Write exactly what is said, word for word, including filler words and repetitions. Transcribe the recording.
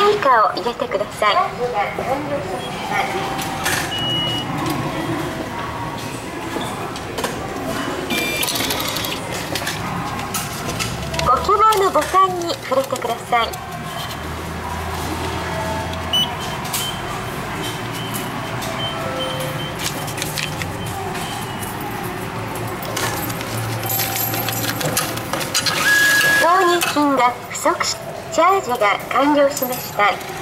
対価を入れてください。ご希望のボタンに触れてください。投入金が不足し、チャージが完了しました。